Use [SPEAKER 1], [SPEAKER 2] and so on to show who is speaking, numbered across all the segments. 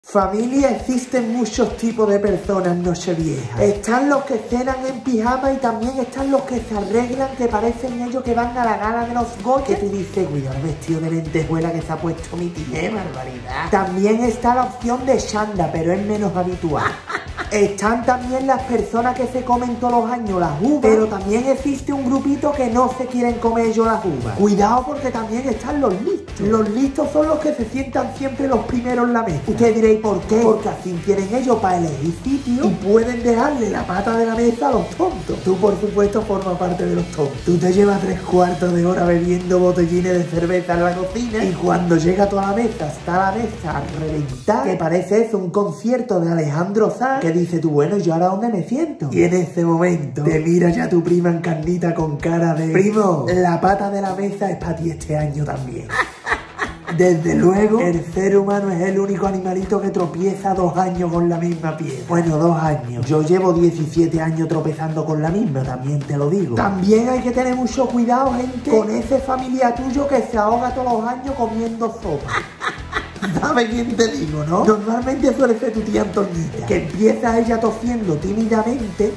[SPEAKER 1] Familia, existen muchos tipos de personas nocheviejas. Están los que cenan en pijama y también están los que se arreglan, que parecen ellos que van a la gala de los Goya. Que tú dices, cuidado el vestido de lentejuela que se ha puesto mi tía, ¡qué barbaridad! También está la opción de Shanda, pero es menos habitual. Están también las personas que se comen todos los años las uvas, pero también existe un grupito que no se quieren comer ellos las uvas. Cuidado, porque también están los listos. Los listos son los que se sientan siempre los primeros en la mesa. Ustedes diréis, ¿por qué? Porque así tienen ellos para elegir sitio y pueden dejarle la pata de la mesa a los tontos. Tú, por supuesto, formas parte de los tontos. Tú te llevas 3/4 de hora bebiendo botellines de cerveza en la cocina y cuando llega toda la mesa, está la mesa a reventar, que parece eso, un concierto de Alejandro Sanz, que dice tú, bueno, ¿yo ahora dónde me siento? Y en ese momento te mira ya tu prima encarnita con cara de primo, la pata de la mesa es para ti este año también. Desde luego, el ser humano es el único animalito que tropieza 2 años con la misma piedra. Bueno, 2 años. Yo llevo 17 años tropezando con la misma, también te lo digo. También hay que tener mucho cuidado, gente, con ese familiar tuyo que se ahoga todos los años comiendo sopa. ¿Sabes quién te digo, no? Normalmente suele ser tu tía Antoñita, que empieza ella tosiendo tímidamente,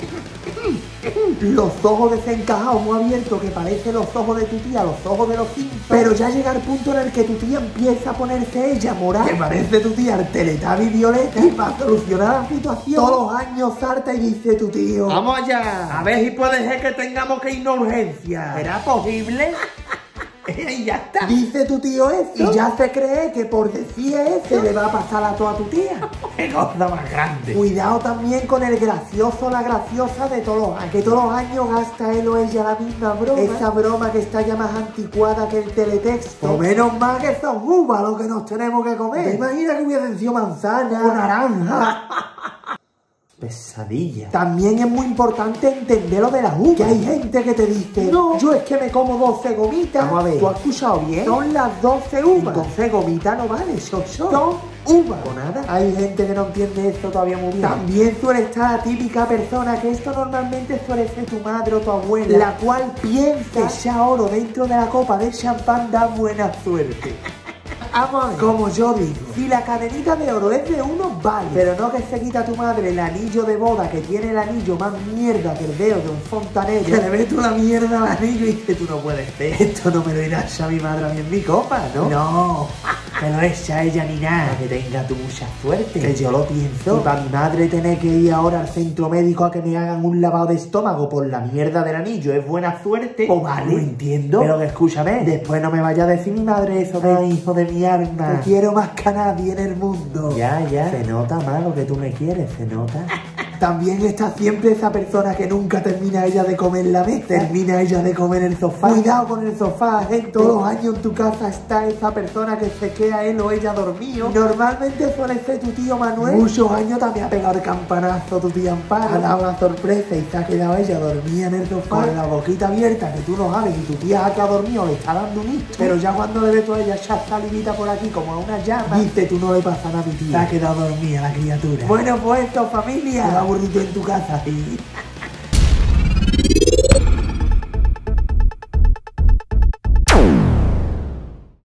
[SPEAKER 1] los ojos desencajados, muy abiertos, que parecen los ojos de tu tía, los ojos de los Simpsons. Pero ya llega el punto en el que tu tía empieza a ponerse ella morada, que parece tu tía el Teletubby violeta, y para solucionar la situación, todos los años salta y dice tu tío, vamos allá, a ver si puede ser que tengamos que ir a urgencia. ¿Será posible? Y ya está. Dice tu tío eso y ya se cree que por decir eso se le va a pasar a toda tu tía. ¡Qué cosa más grande! Cuidado también con el gracioso o la graciosa de todos los años, que todos los años gasta él o ella la misma broma. Esa broma que está ya más anticuada que el teletexto. O menos mal que son uvas lo que nos tenemos que comer. ¿Te imaginas que hubiesen sido manzana o naranja? Pesadilla. También es muy importante entender lo de las uvas. Que hay gente que te dice, no, yo es que me como 12 gomitas. Vamos a ver, ¿tú has escuchado bien? Son las 12 uvas. 12 gomitas no vale, son uvas. O nada. Hay gente que no entiende esto todavía muy bien. También suele estar la típica persona, que esto normalmente suele ser tu madre o tu abuela, la cual piensa que echar oro dentro de la copa de champán da buena suerte. Vamos a ver, como yo digo, si la cadenita de oro es de uno, vale, pero no que se quita a tu madre el anillo de boda, que tiene el anillo más mierda que el dedo de un fontanero, que le ves tú la mierda al anillo y dices, tú no puedes ser, esto no me lo irá a echar mi madre a mí en mi copa, ¿no? No, que lo echa ella ni nada, que tenga tu mucha suerte, que yo lo pienso. Y para mi madre tener que ir ahora al centro médico a que me hagan un lavado de estómago por la mierda del anillo es buena suerte, pues vale, lo entiendo, pero que escúchame, después no me vaya a decir mi madre eso de hijo de mi alma, te quiero más que a nadie en el mundo. Ya, se nota más lo que tú me quieres, se nota. También está siempre esa persona que nunca termina ella de comer la mesa, termina ella de comer el sofá. Cuidado con el sofá, gente. Todos los años en tu casa está esa persona que se queda él o ella dormido. Normalmente suele ser tu tío Manuel. Muchos años también ha pegado el campanazo tu tía Amparo, ha dado una sorpresa y se ha quedado ella dormida en el sofá con la boquita abierta, que tú no sabes, y tu tía ha quedado dormido, le está dando un hito. Pero ya cuando le ves tú a ella echar salivita por aquí como a una llama, dice, tú no le pasas nada a mi tía, se ha quedado dormida la criatura. Bueno, pues esto, familia, aburrido en tu casa.